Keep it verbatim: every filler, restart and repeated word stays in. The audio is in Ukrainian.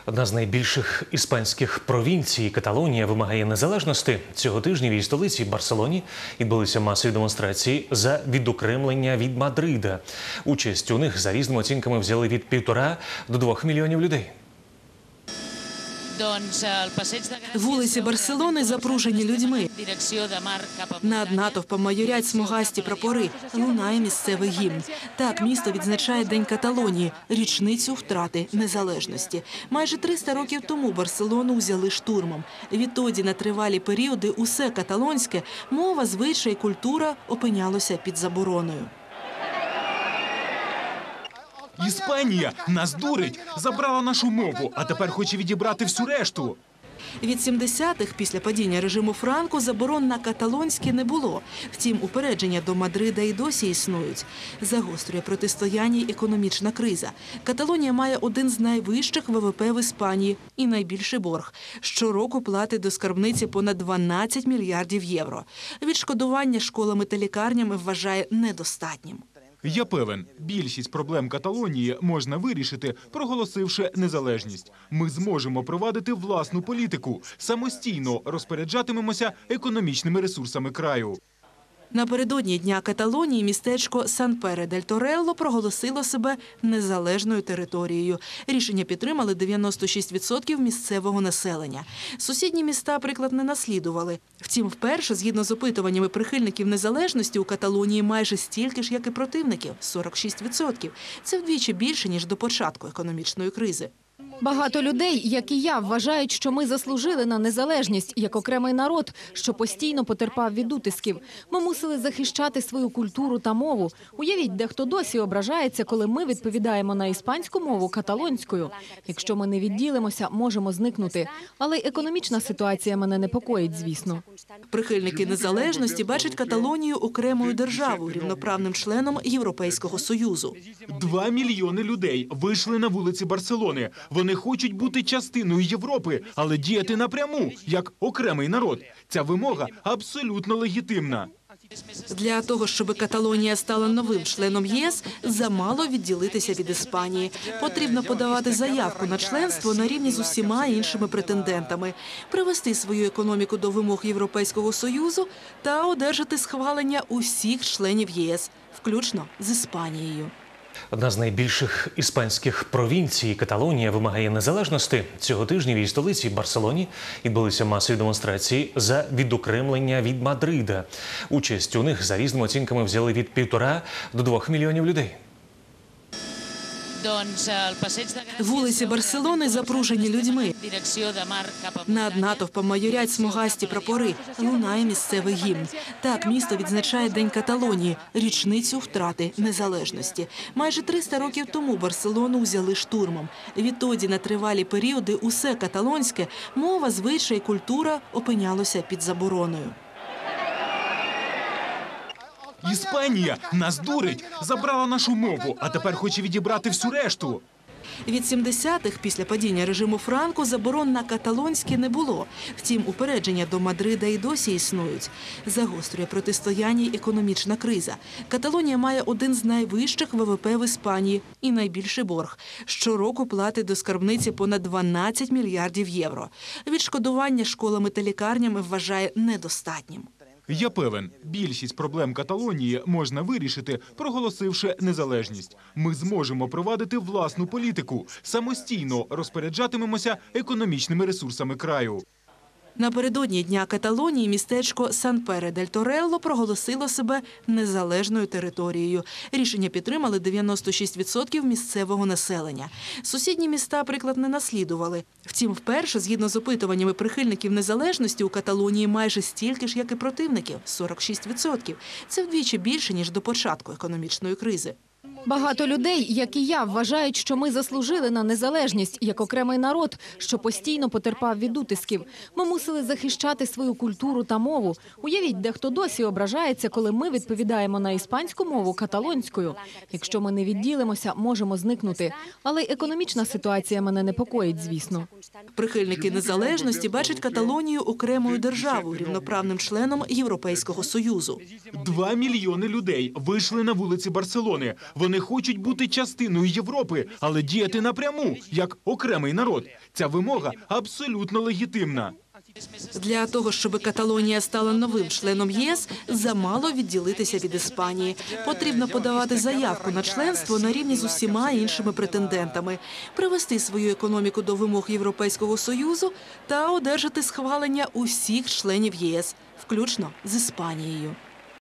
Одна з найбільших іспанських провінцій Каталонія вимагає незалежності. Цього тижня в її столиці Барселоні відбулися масові демонстрації за відокремлення від Мадрида. Участь у них за різними оцінками взяли від півтора до двох мільйонів людей. Вулиці Барселони запружені людьми. Над натовпом майорять смугасті прапори. Лунає місцевий гімн. Так місто відзначає День Каталонії – річницю втрати незалежності. Майже триста років тому Барселону взяли штурмом. Відтоді на тривалі періоди усе каталонське – мова, звичай, культура – опинялося під забороною. Іспанія нас дурить, забрала нашу мову, а тепер хоче відібрати всю решту. Від сімдесятих, після падіння режиму Франко, заборон на каталонське не було. Втім, упередження до Мадрида і досі існують. Загострює протистояння й економічна криза. Каталонія має один з найвищих ВВП в Іспанії і найбільший борг. Щороку платить до скарбниці понад дванадцять мільярдів євро. Відшкодування школами та лікарнями вважає недостатнім. Я певен, більшість проблем Каталонії можна вирішити, проголосивши незалежність. Ми зможемо провадити власну політику, самостійно розпоряджатимемося економічними ресурсами краю. Напередодні Дня Каталонії містечко Сан-Пере-дель-Торелло проголосило себе незалежною територією. Рішення підтримали дев'яносто шість відсотків місцевого населення. Сусідні міста приклад не наслідували. Втім, вперше, згідно з опитуваннями прихильників незалежності, у Каталонії майже стільки ж, як і противників – сорок шість відсотків. Це вдвічі більше, ніж до початку економічної кризи. Багато людей, як і я, вважають, що ми заслужили на незалежність, як окремий народ, що постійно потерпав від утисків. Ми мусили захищати свою культуру та мову. Уявіть, дехто досі ображається, коли ми відповідаємо на іспанську мову каталонською. Якщо ми не відділимося, можемо зникнути. Але й економічна ситуація мене непокоїть, звісно. Прихильники незалежності бачать Каталонію окремою державою, рівноправним членом Європейського Союзу. Два мільйони людей вийшли на вулиці Барселони. Вони хочуть бути частиною Європи, але діяти напряму, як окремий народ. Ця вимога абсолютно легітимна. Для того, щоб Каталонія стала новим членом ЄС, замало відділитися від Іспанії. Потрібно подавати заявку на членство на рівні з усіма іншими претендентами, привести свою економіку до вимог Європейського Союзу та одержати схвалення усіх членів ЄС, включно з Іспанією. Одна з найбільших іспанських провінцій Каталонія вимагає незалежності. Цього тижня в її столиці Барселоні відбулися масові демонстрації за відокремлення від Мадрида. Участь у них за різними оцінками взяли від півтора до двох мільйонів людей. Вулиці Барселони запружені людьми. Над натовпом майорять смугасті прапори. Лунає місцевий гімн. Так місто відзначає День Каталонії – річницю втрати незалежності. Майже триста років тому Барселону взяли штурмом. Відтоді на тривалі періоди усе каталонське – мова, звичай, культура – опинялося під забороною. Іспанія нас дурить, забрала нашу мову, а тепер хоче відібрати всю решту. Від сімдесятих, після падіння режиму Франко, заборон на каталонське не було. Втім, упередження до Мадрида і досі існують. Загострює протистояння й економічна криза. Каталонія має один з найвищих ВВП в Іспанії і найбільший борг. Щороку платить до скарбниці понад дванадцять мільярдів євро. Відшкодування школами та лікарнями вважає недостатнім. Я певен, більшість проблем Каталонії можна вирішити, проголосивши незалежність. Ми зможемо провадити власну політику, самостійно розпоряджатимемося економічними ресурсами краю. Напередодні Дня Каталонії містечко Сан-Пере-дель-Торелло проголосило себе незалежною територією. Рішення підтримали дев'яносто шість відсотків місцевого населення. Сусідні міста приклад не наслідували. Втім, вперше, згідно з опитуваннями прихильників незалежності, у Каталонії майже стільки ж, як і противників – сорок шість відсотків. Це вдвічі більше, ніж до початку економічної кризи. Багато людей, як і я, вважають, що ми заслужили на незалежність, як окремий народ, що постійно потерпав від утисків. Ми мусили захищати свою культуру та мову. Уявіть, дехто досі ображається, коли ми відповідаємо на іспанську мову каталонською. Якщо ми не відділимося, можемо зникнути. Але й економічна ситуація мене непокоїть, звісно. Прихильники незалежності бачать Каталонію окремою державою, рівноправним членом Європейського Союзу. Два мільйони людей вийшли на вулиці Барселони. Вони Вони хочуть бути частиною Європи, але діяти напряму, як окремий народ. Ця вимога абсолютно легітимна. Для того, щоб Каталонія стала новим членом ЄС, замало відділитися від Іспанії. Потрібно подавати заявку на членство на рівні з усіма іншими претендентами, привести свою економіку до вимог Європейського Союзу та одержати схвалення усіх членів ЄС, включно з Іспанією.